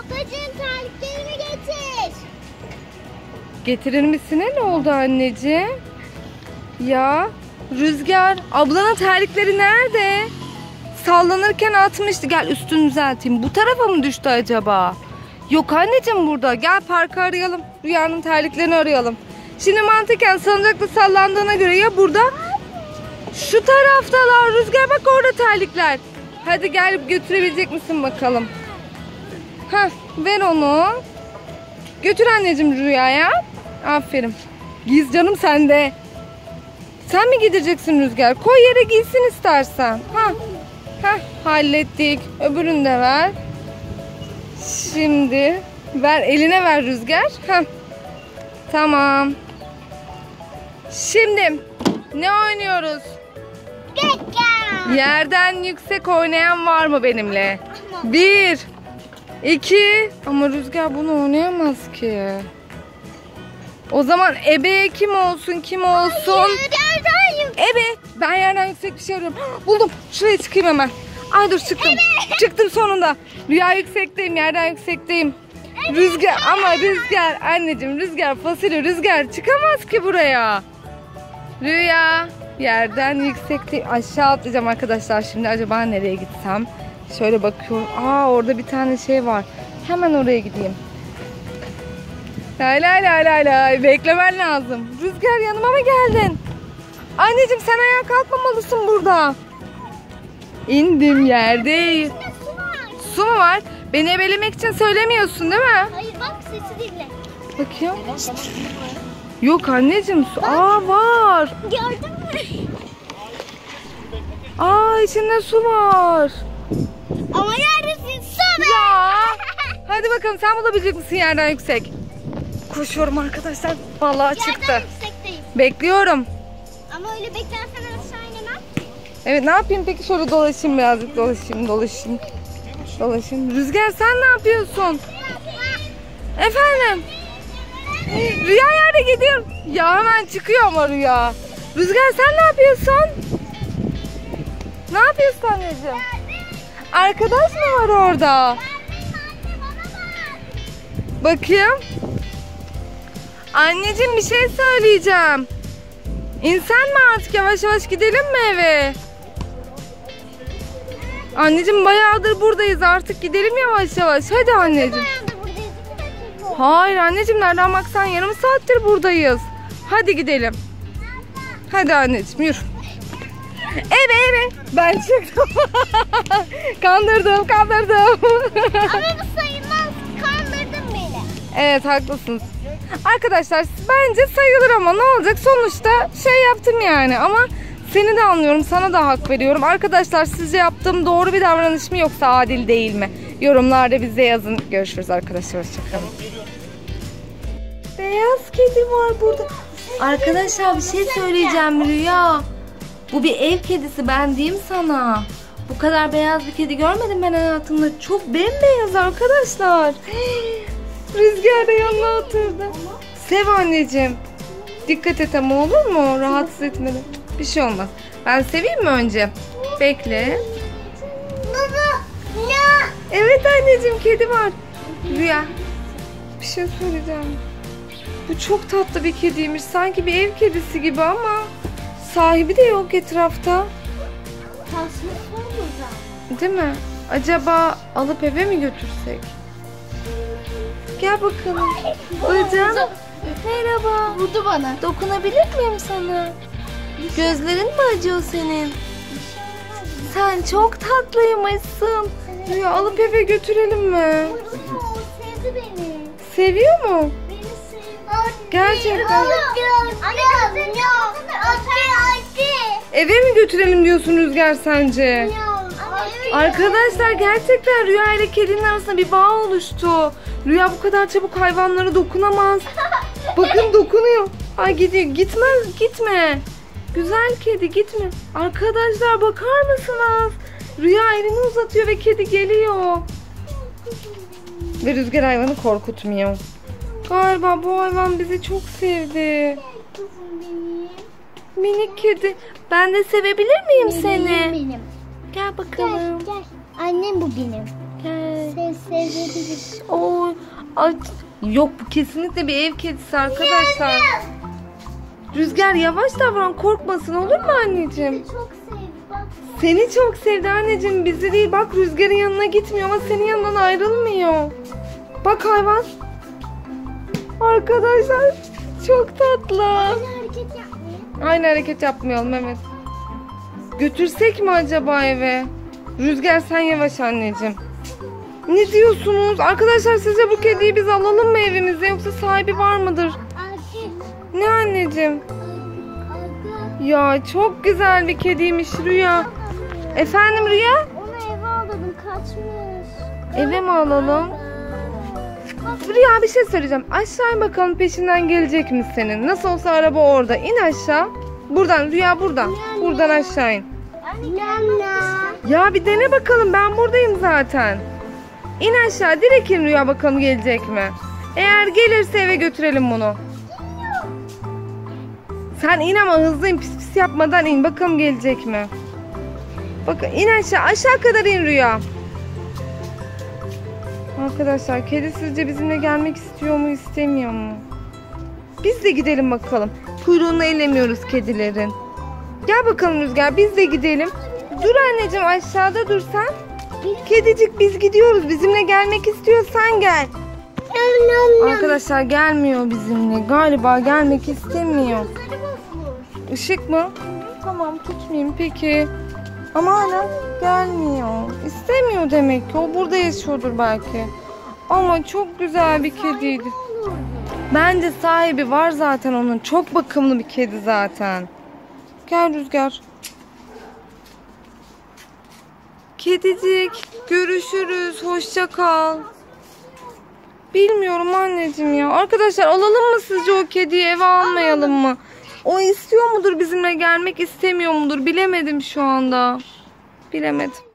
Ablacığım terliklerimi getir. Getirir misine ne oldu anneciğim? Ya Rüzgar, ablanın terlikleri nerede? Sallanırken atmıştı. Gel üstünü düzelteyim. Bu tarafa mı düştü acaba? Yok anneciğim burada. Gel parkı arayalım. Rüyanın terliklerini arayalım. Şimdi mantıken salıncakta sallandığına göre ya burada? Şu taraftalar. Rüzgar bak orada terlikler. Hadi gel götürebilecek misin bakalım. Hah ver onu. Götür anneciğim Rüya'ya. Aferin. Giz canım sende. Sen mi gideceksin Rüzgar? Koy yere giysin istersen. Hah hallettik. Öbürünü de ver. Şimdi ver eline ver Rüzgar. Hah. Tamam. Şimdi ne oynuyoruz? Yerden yüksek oynayan var mı benimle? 1 2 ama Rüzgar bunu oynayamaz ki. O zaman ebe kim olsun? Ebe. Ben yerden yüksek bir şey arıyorum. Buldum. Şuraya çıkayım hemen. Ay dur çıktım. Evet. Çıktım sonunda. Rüya yüksekteyim. Yerden yüksekteyim. Evet. Rüzgar ama Rüzgar. Anneciğim Rüzgar fasulye Rüzgar çıkamaz ki buraya. Rüya. Yerden yüksekteyim. Aşağı atlayacağım arkadaşlar. Şimdi acaba nereye gitsem? Şöyle bakıyorum. Orada bir tane şey var. Hemen oraya gideyim. Lay. Beklemen lazım. Rüzgar yanıma mı geldin? Anneciğim sen ayağa kalkmamalısın burada. İndim yerdeyim. Su mu var? Beni ebelemek için söylemiyorsun değil mi? Hayır bak sesi dinle. Bakayım. Yok anneciğim su. Var. Gördün mü? İçinde su var. Ama neredesin? Su be. Ya. Hadi bakalım sen bulabilecek misin yerden yüksek? Koşuyorum arkadaşlar. Vallahi çıktı. Yerden yüksekteyim. Bekliyorum. Ama öyle beklersen aşağı inemem. Evet ne yapayım peki şöyle dolaşayım birazcık dolaşayım. Rüzgar sen ne yapıyorsun? Efendim? Rüya yerde gidiyor. Ya hemen çıkıyor ama Rüya. Rüzgar sen ne yapıyorsun? Ne yapıyorsun anneciğim? Arkadaş mı var orada? Bakayım. Anneciğim bir şey söyleyeceğim. İnsan mı artık yavaş yavaş gidelim mi eve? Anneciğim bayağıdır buradayız artık gidelim yavaş yavaş. Hadi anneciğim. Hayır anneciğim nereden baksan yarım saattir buradayız. Hadi gidelim. Hadi anneciğim yürü. Eve. Ben çıktım. Kandırdım. Ama bu sayılmaz. Kandırdın beni. Evet haklısınız. Arkadaşlar bence sayılır ama ne olacak sonuçta şey yaptım yani ama seni de anlıyorum sana da hak veriyorum. Arkadaşlar sizce yaptığım doğru bir davranış mı yoksa adil değil mi? Yorumlarda bize yazın. Görüşürüz arkadaşlar. Hoşçakalın. Beyaz kedi var burada. Arkadaşlar bir şey söyleyeceğim Rüya. Bu bir ev kedisi ben diyeyim sana. Bu kadar beyaz bir kedi görmedim ben hayatımda. Çok bembeyaz arkadaşlar. Rüzgar da yanına oturdu. Sev anneciğim. Dikkat et ama olur mu? Rahatsız etmeden. Bir şey olmaz. Ben seveyim mi önce? Bekle. Baba. Ne? Evet anneciğim kedi var. Rüya. Bir şey söyleyeceğim. Bu çok tatlı bir kediymiş. Sanki bir ev kedisi gibi ama sahibi de yok etrafta. Değil mi? Acaba alıp eve mi götürsek? Gel bakalım. Bacım. Merhaba. Vurdu bana. Dokunabilir miyim sana? Gözlerin mi acıyor senin? Sen çok tatlıymışsın. Ya alıp eve götürelim mi? Sevdi beni. Seviyor mu? Beni sevdi. Gerçekten. Eve mi götürelim diyorsun Rüzgar sence? Arkadaşlar gerçekten Rüya ile kedinin arasında bir bağ oluştu. Rüya bu kadar çabuk hayvanlara dokunamaz. Bakın dokunuyor. Ay gidiyor. Gitme. Güzel kedi gitme. Arkadaşlar bakar mısınız? Rüya elini uzatıyor ve kedi geliyor. Ve Rüzgar hayvanı korkutmuyor. Galiba bu hayvan bizi çok sevdi. Minik kedi. Ben de sevebilir miyim seni? Benim. Gel bakalım. Gel. Annem bu benim. Gel. Sevebiliriz. Oy. Ay. Yok, bu kesinlikle bir ev kedisi arkadaşlar. Rüzgar yavaş davran, korkmasın, olur mu anneciğim? Çok sevdi bak. Seni çok sevdi anneciğim, bizi değil. Bak Rüzgar'ın yanına gitmiyor ama senin yanından ayrılmıyor. Bak hayvan. Arkadaşlar çok tatlı. Aynı hareket yapmayın. Aynı hareket yapmayalım, evet. Götürsek mi acaba eve? Rüzgar sen yavaş anneciğim. Ne diyorsunuz? Arkadaşlar sizce bu kediyi biz alalım mı evimize, yoksa sahibi var mıdır? Arka. Ne anneciğim? Arka. Ya çok güzel bir kediymiş Rüya. Efendim Rüya? Onu eve aldım, kaçmış. Eve mi alalım? Rüya bir şey söyleyeceğim. Aşağı bakalım, peşinden gelecek mi senin? Nasıl olsa araba orada. İn aşağı. Buradan Rüya, buradan. Buradan aşağı in. Ya bir dene bakalım, ben buradayım zaten. İn aşağı, direkt in Rüya, bakalım gelecek mi? Eğer gelirse eve götürelim bunu. Sen in ama hızlı in, pis pis yapmadan in, bakalım gelecek mi? Bakın in aşağı kadar in Rüya. Arkadaşlar kedi sizce bizimle gelmek istiyor mu, istemiyor mu? Biz de gidelim bakalım. Kuyruğunu ellemiyoruz kedilerin. Gel bakalım Rüzgar, biz de gidelim. Dur anneciğim, aşağıda dur sen. Kedicik biz gidiyoruz. Bizimle gelmek istiyorsan gel. Arkadaşlar gelmiyor bizimle. Galiba gelmek istemiyor. Işık mı? Tamam, tutmayayım peki. Ama hala gelmiyor. İstemiyor demek ki. O burada yaşıyordur belki. Ama çok güzel bir kediydi. Bence sahibi var zaten onun. Çok bakımlı bir kedi zaten. Gel Rüzgar. Kedicik, görüşürüz. Hoşça kal. Bilmiyorum anneciğim ya. Arkadaşlar alalım mı sizce o kediyi, eve almayalım mı? O istiyor mudur bizimle gelmek, istemiyor mudur? Bilemedim şu anda. Bilemedim.